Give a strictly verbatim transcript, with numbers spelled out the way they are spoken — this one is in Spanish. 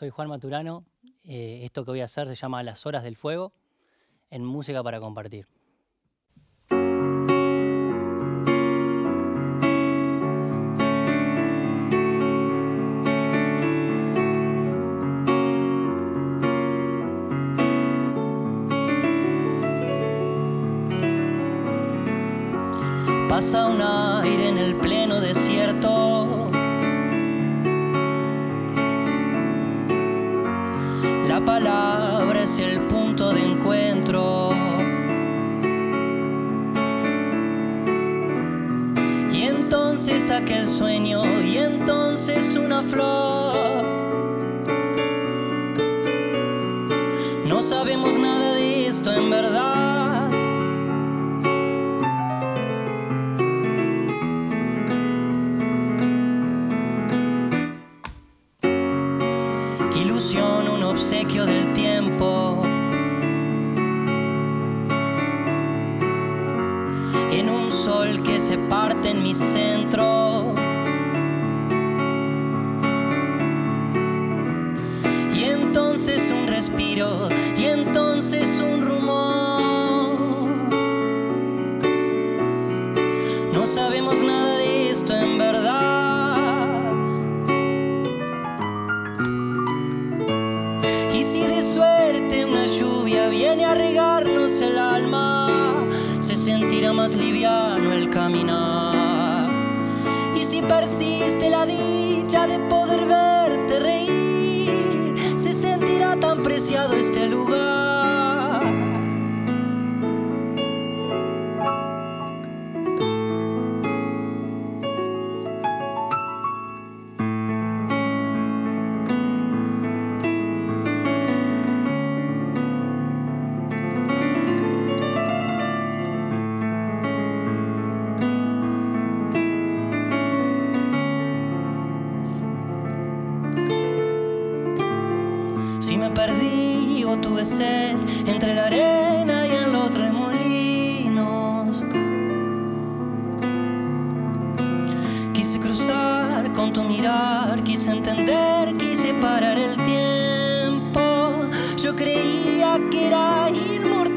soy Juan Maturano. Eh, esto que voy a hacer se llama Las Horas del Fuego, en Música para Compartir. Pasa un aire en el pleno desierto. La palabra es el punto de encuentro. Y entonces aquel sueño, y entonces una flor. No sabemos nada de esto en verdad. Ilusión, un obsequio del tiempo. En un sol que se parte en mi centro. Y entonces un respiro, y entonces un rumor. No sabemos nada de esto en verdad. Y si de suerte una lluvia viene a regarnos el alma, se sentirá más liviano el caminar. Y si persiste la dicha de poder verte reír, se sentirá tan preciado este lugar. Si me perdí o tuve sed entre la arena y en los remolinos, quise cruzar con tu mirar, quise entender, quise parar el tiempo. Yo creía que era inmortal.